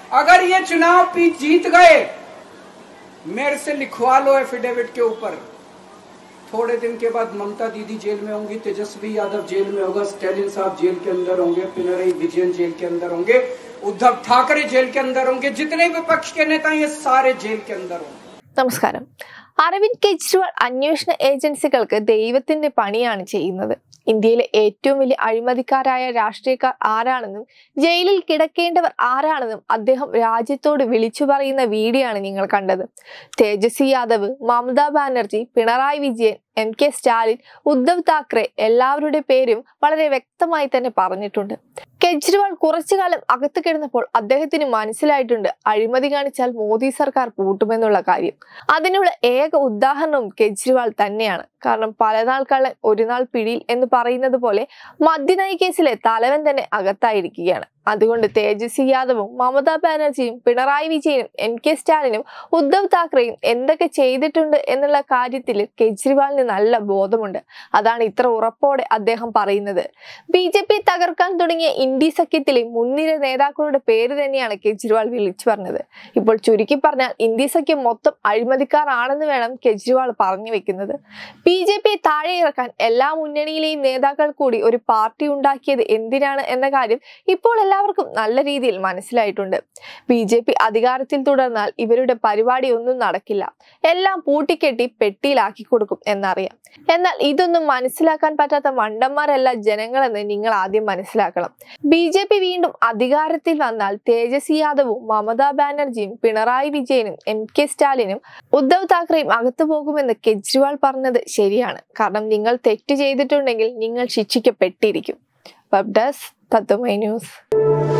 अगर ये चुनाव जीत गए, मेरे से लिखवा लो एफिडेविट के ऊपर, थोड़े दिन के बाद ममता दीदी जेल में होंगी, तेजस्वी यादव जेल में होगा, स्टालिन साहब जेल के अंदर होंगे, पिनराई विजयन जेल के अंदर होंगे, उद्धव ठाकरे जेल के अंदर होंगे, जितने विपक्ष के नेता ये सारे जेल के अंदर होंगे. നമസ്കാരം. അരവിന്ദ് കെജ്രിവാൾ അന്വേഷണ ഏജൻസികൾക്ക് ദൈവത്തിന്റെ പണിയാണ് ചെയ്യുന്നത്. ഇന്ത്യയിലെ ഏറ്റവും വലിയ അഴിമതിക്കാരായ രാഷ്ട്രീയക്കാർ ആരാണെന്നും ജയിലിൽ കിടക്കേണ്ടവർ ആരാണെന്നും അദ്ദേഹം രാജ്യത്തോട് വിളിച്ചു പറയുന്ന വീഡിയോ ആണ് നിങ്ങൾ കണ്ടത്. തേജസ്വി യാദവ്, മമതാ ബാനർജി, പിണറായി വിജയൻ, MK സ്റ്റാലിൻ, ഉദ്ധവ് താക്കറെ എല്ലാവരുടെ പേരും വളരെ വ്യക്തമായി തന്നെ പറഞ്ഞിട്ടുണ്ട്. കെജ്രിവാൾ കുറച്ചു കാലം അകത്ത് കിടന്നപ്പോൾ അദ്ദേഹത്തിന് മനസ്സിലായിട്ടുണ്ട് അഴിമതി കാണിച്ചാൽ മോദി സർക്കാർ പൂട്ടുമെന്നുള്ള കാര്യം. അതിനുള്ള ഏക ഉദാഹരണവും കെജ്രിവാൾ തന്നെയാണ്. കാരണം പലനാൾ കള്ളൻ ഒരു നാൾ പിടിയിൽ എന്ന് പറയുന്നത് പോലെ മദ്യനയ കേസിലെ തലവൻ തന്നെ അകത്തായിരിക്കുകയാണ്. അതുകൊണ്ട് തേജസ്വി യാദവും മമതാ ബാനർജിയും പിണറായി വിജയനും MK സ്റ്റാലിനും ഉദ്ധവ് താക്കറെയും എന്തൊക്കെ ചെയ്തിട്ടുണ്ട് എന്നുള്ള കാര്യത്തിൽ കെജ്രിവാളിന് നല്ല ബോധമുണ്ട്. അതാണ് ഇത്ര ഉറപ്പോടെ അദ്ദേഹം പറയുന്നത്. BJP തകർക്കാൻ തുടങ്ങിയ ഇന്ത്യ സഖ്യത്തിലെ മുൻനിര നേതാക്കളുടെ പേര് തന്നെയാണ് കെജ്രിവാൾ വിളിച്ചു പറഞ്ഞത്. ഇപ്പോൾ ചുരുക്കി പറഞ്ഞാൽ ഇന്ത്യ സഖ്യം മൊത്തം അഴിമതിക്കാർ ആണെന്ന് വേണം കെജ്രിവാൾ പറഞ്ഞു വെക്കുന്നത്. BJP താഴെ ഇറക്കാൻ എല്ലാ മുന്നണിയിലെയും നേതാക്കൾ കൂടി ഒരു പാർട്ടി ഉണ്ടാക്കിയത് എന്തിനാണ് എന്ന കാര്യം ഇപ്പോൾ എല്ലാവർക്കും നല്ല രീതിയിൽ മനസ്സിലായിട്ടുണ്ട്. BJP അധികാരത്തിൽ തുടർന്നാൽ ഇവരുടെ പരിപാടി ഒന്നും നടക്കില്ല, എല്ലാം പൂട്ടിക്കെട്ടി പെട്ടിയിലാക്കി കൊടുക്കും എന്നറിയാം. എന്നാൽ ഇതൊന്നും മനസ്സിലാക്കാൻ പറ്റാത്ത മണ്ടന്മാരല്ല ജനങ്ങളെന്ന് നിങ്ങൾ ആദ്യം മനസ്സിലാക്കണം. BJP വീണ്ടും അധികാരത്തിൽ വന്നാൽ തേജസ്വി യാദവും മമതാ ബാനർജിയും പിണറായി വിജയനും MK സ്റ്റാലിനും ഉദ്ധവ് താക്കറെയും അകത്തു പോകുമെന്ന് കെജ്രിവാൾ പറഞ്ഞത് ശരിയാണ്. കാരണം നിങ്ങൾ തെറ്റ് ചെയ്തിട്ടുണ്ടെങ്കിൽ നിങ്ങൾ ശിക്ഷിക്കപ്പെട്ടിരിക്കും. Web desk Tatwamayi news.